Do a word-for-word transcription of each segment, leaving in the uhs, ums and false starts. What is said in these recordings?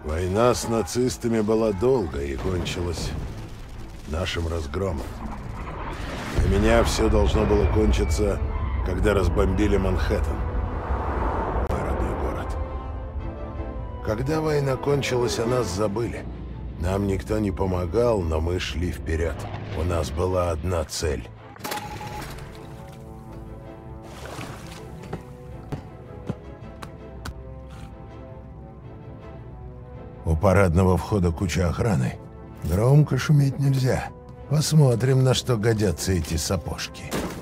Война с нацистами была долгой и кончилась нашим разгромом. Для меня все должно было кончиться, когда разбомбили Манхэттен, мой родной город. Когда война кончилась, о нас забыли. Нам никто не помогал, но мы шли вперед. У нас была одна цель. У парадного входа куча охраны. Громко шуметь нельзя. Посмотрим, на что годятся эти сапожки.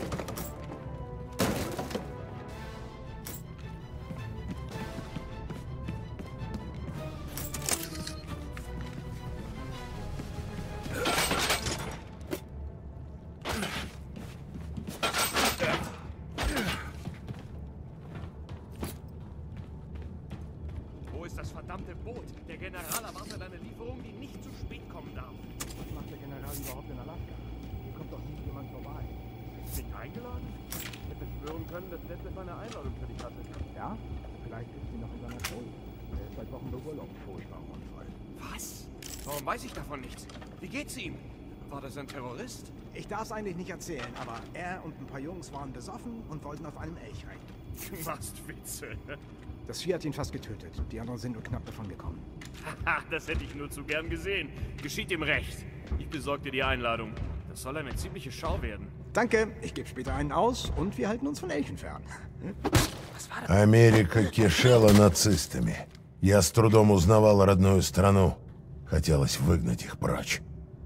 Wo ist das verdammte Boot? Der General erwartet eine Lieferung, die nicht zu spät kommen darf. Was macht der General überhaupt in Alaska? Hier kommt doch nie jemand vorbei. Nicht eingeladen? Ich hätte schwören können, dass Detlef eine Einladung für dich hatte. Ja? Vielleicht ist sie noch in seiner Schuld. Er ist seit Wochen beurlaubt. Furchtbarer Unfall. Was? Warum weiß ich davon nichts? Wie geht's ihm? War das ein Terrorist? Ich darf es eigentlich nicht erzählen, aber er und ein paar Jungs waren besoffen und wollten auf einem Elch reiten. Du machst Witze. Das Vieh hat ihn fast getötet. Die anderen sind nur knapp davon gekommen. Haha, das hätte ich nur zu gern gesehen. Geschieht ihm recht. Ich besorge dir die Einladung. Das soll eine ziemliche Schau werden. Danke, ich gebe später einen aus und wir halten uns von Elchen fern. Was war das? Америка кишела нацистами. Я с трудом узнавал родную страну. Хотелось выгнать их прочь.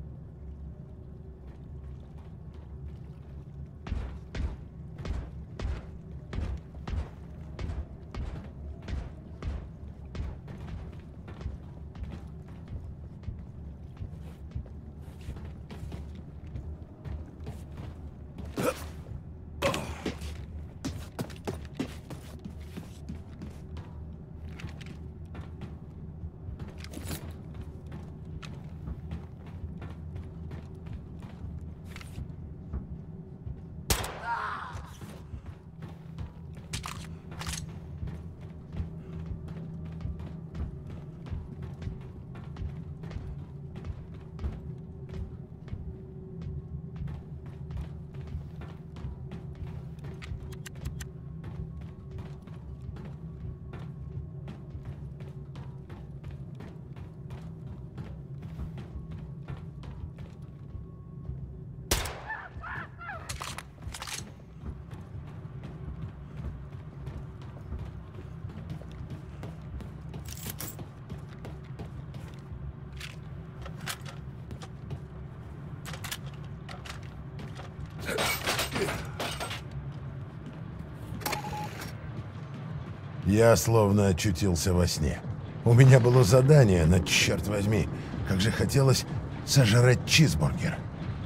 Я словно очутился во сне. У меня было задание, но, черт возьми, как же хотелось сожрать чизбургер.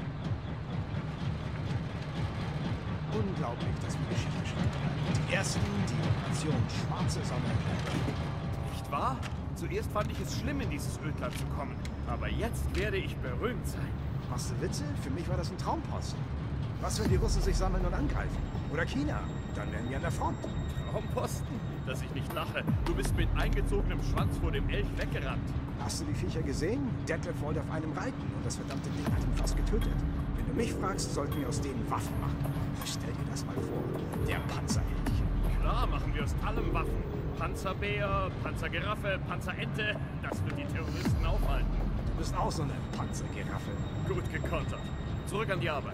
Unglaublich, dass wir Geschichte schreiben. Die ersten, die Operation Schwarze Sonne. Nicht wahr? Zuerst fand ich es schlimm, in dieses Ödland zu kommen. Aber jetzt werde ich berühmt sein. Machst du Witze? Für mich war das ein Traumposten. Was, wenn die Russen sich sammeln und angreifen? Oder China? Dann wären wir an der Front. Traumposten? Dass ich nicht lache. Du bist mit eingezogenem Schwanz vor dem Elch weggerannt. Hast du die Viecher gesehen? Detlef wollte auf einem reiten und das verdammte Ding hat ihn fast getötet. Wenn du mich fragst, sollten wir aus denen Waffen machen. Stell dir das mal vor. Der Panzerelch. Klar machen wir aus allem Waffen. Panzerbär, Panzergiraffe, Panzerente. Das wird die Terroristen aufhalten. Du bist auch so eine Panzergiraffe. Gut gekontert. Zurück an die Arbeit.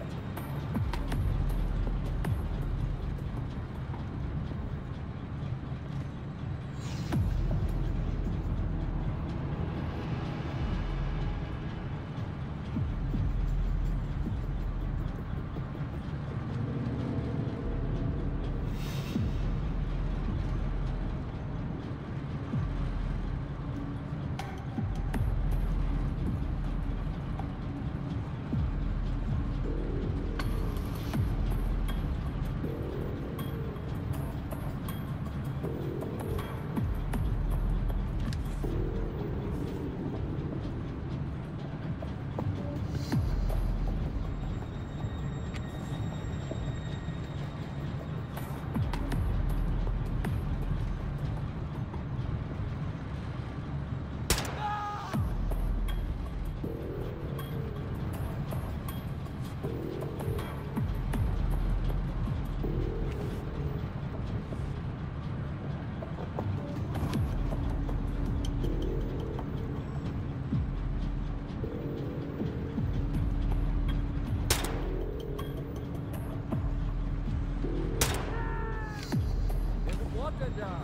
denn da?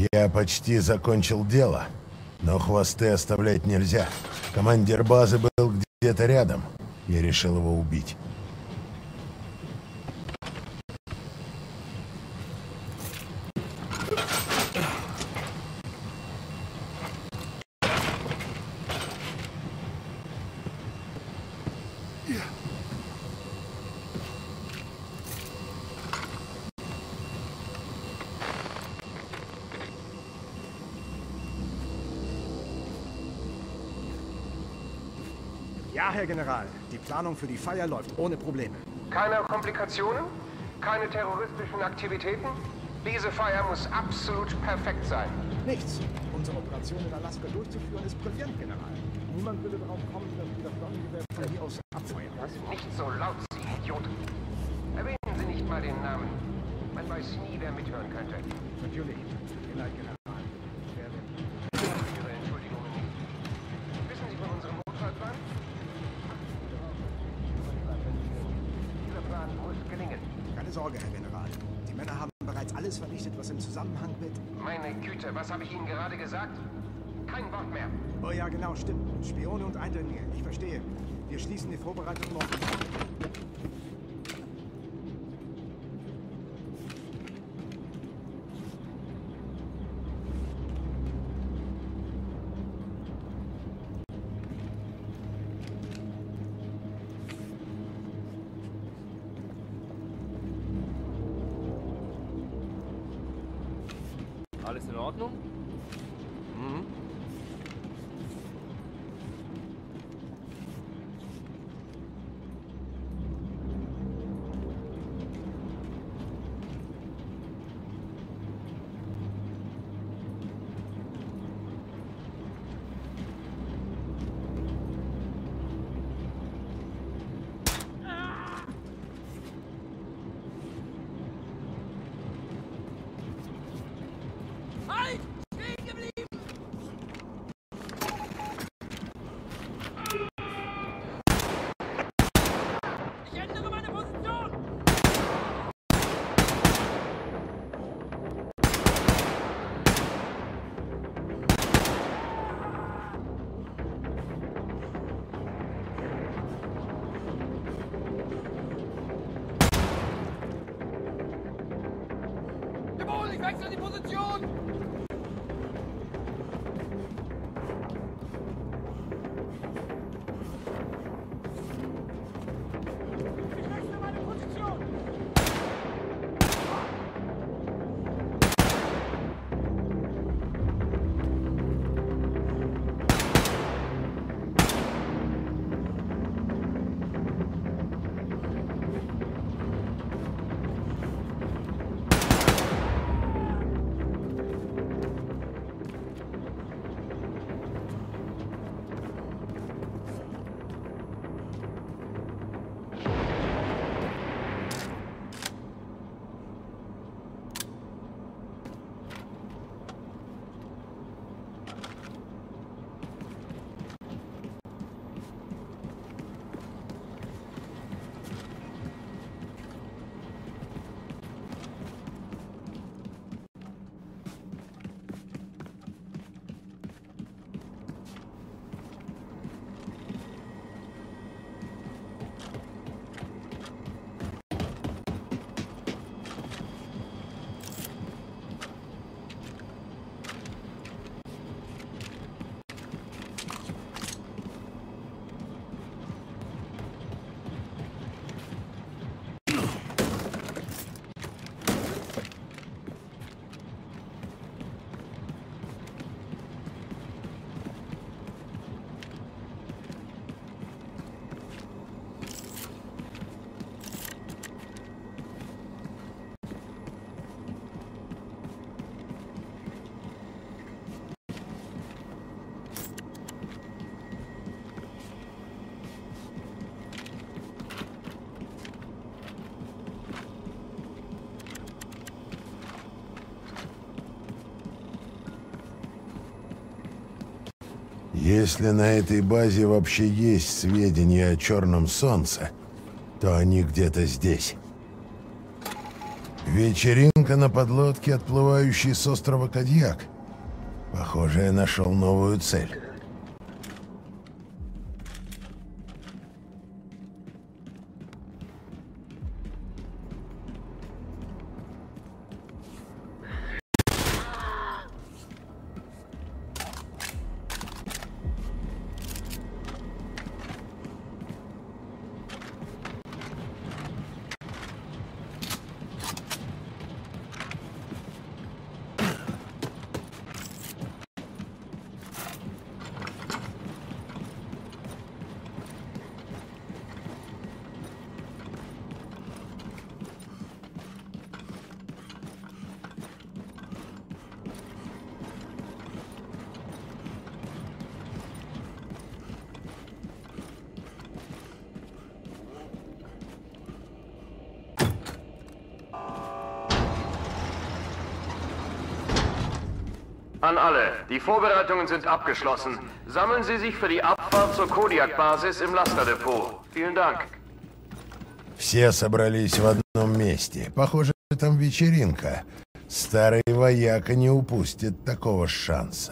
Я почти закончил дело, но хвосты оставлять нельзя. Командир базы был где-то рядом. Я решил его убить. Ja, Herr General. Die Planung für die Feier läuft ohne Probleme. Keine Komplikationen? Keine terroristischen Aktivitäten? Diese Feier muss absolut perfekt sein. Nichts. Unsere Operation in Alaska durchzuführen ist brillant, General. Niemand würde darauf kommen, dass wir das Sonnengewehr von hier aus abfeuern. Nicht so laut, Sie Idiot. Erwähnen Sie nicht mal den Namen. Man weiß nie, wer mithören könnte. Natürlich. General, General. Ich werde... Ihre Entschuldigungen nicht. Wissen Sie von unserem Notfallplan? Dieser Plan muss gelingen. Keine Sorge, Herr General. Die Männer haben bereits alles vernichtet, was im Zusammenhang mit... Meine Güte, was habe ich Ihnen gerade gesagt? Kein Wort mehr. Oh ja, genau, stimmt. Spione und Eindringlinge. Ich verstehe. Wir schließen die Vorbereitung morgen. Alles in Ordnung? Mhm. Ich wechsle die Position! Ich wechsle meine Position! Если на этой базе вообще есть сведения о Черном Солнце, то они где-то здесь. Вечеринка вечеринка на подлодке, отплывающей с острова Кадьяк. Похоже, я нашел новую цель. An alle, die Vorbereitungen sind abgeschlossen. Sammeln Sie sich für die Abfahrt zur Kodiak-Basis im Lasterdepot. Vielen Dank. Все собрались в одном месте. Похоже, там вечеринка. Старый вояка не упустит такого шанса.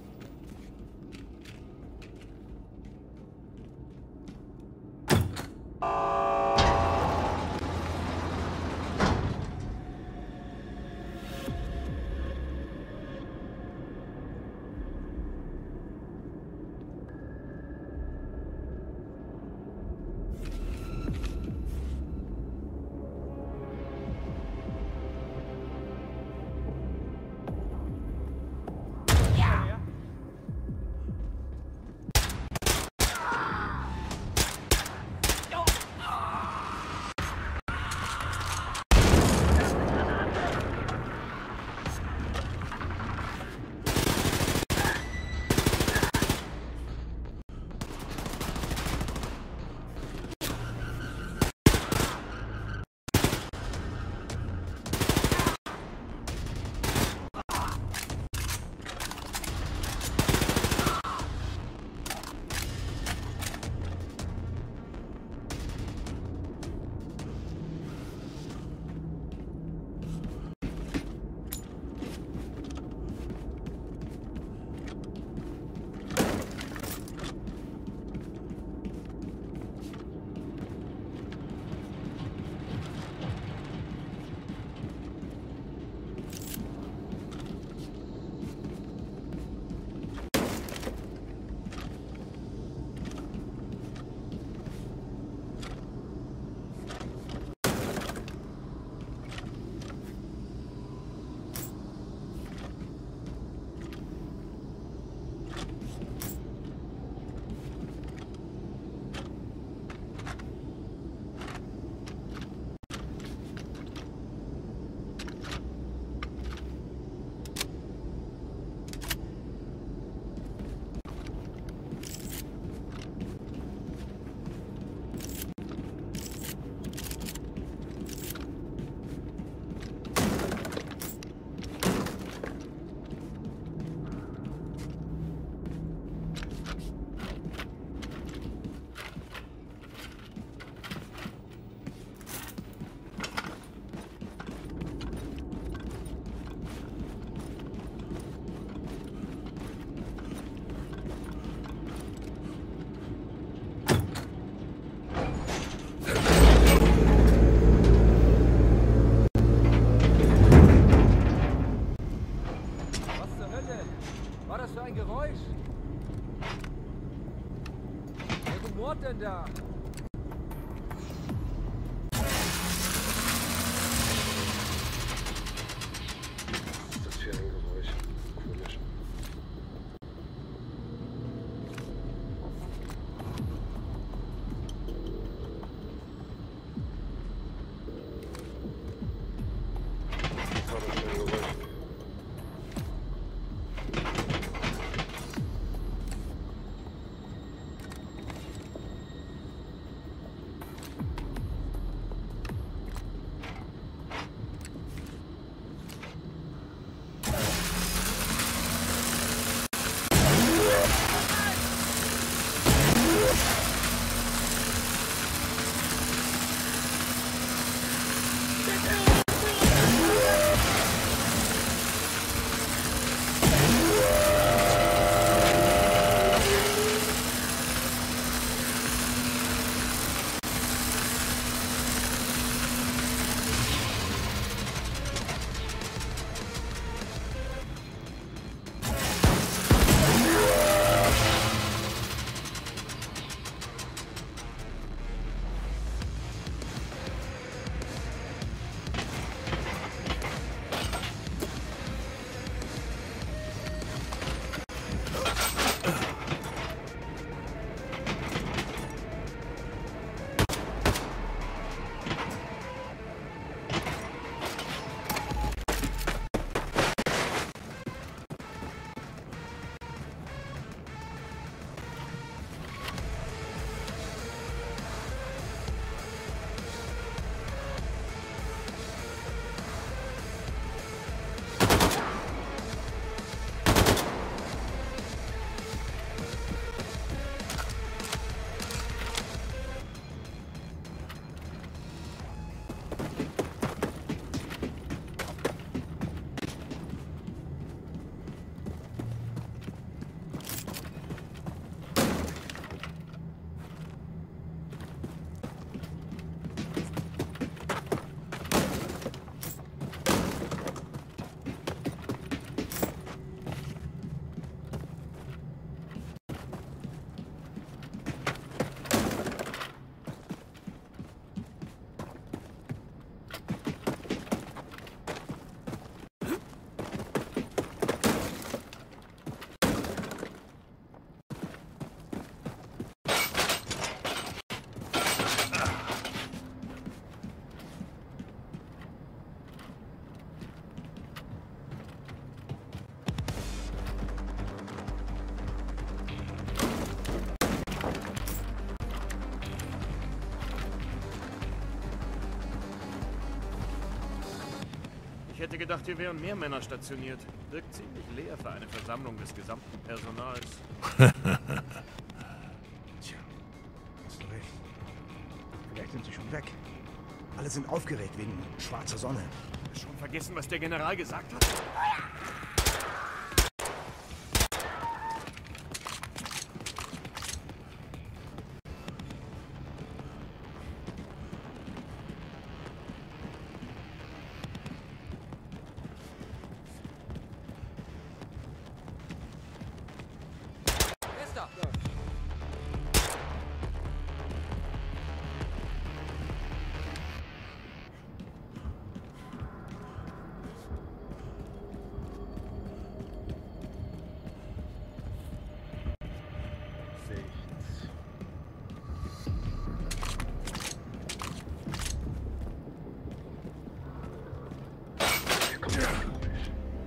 denn da? Was ist das für ein Geräusch? Komisch. Was war das für ein Geräusch? hätte gedacht, hier wären mehr Männer stationiert. Wirkt ziemlich leer für eine Versammlung des gesamten Personals. Tja, hast du recht. Vielleicht sind sie schon weg. Alle sind aufgeregt wegen schwarzer Sonne. Schon vergessen, was der General gesagt hat? Erster! Rechts. Hier kommt er durch.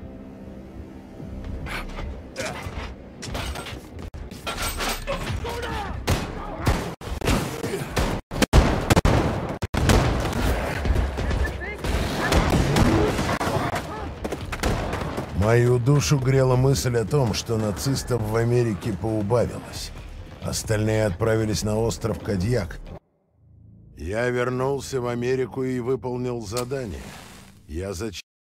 Мою душу грела мысль о том, что нацистов в Америке поубавилось. Остальные отправились на остров Кадьяк. Я вернулся в Америку и выполнил задание. Я зачем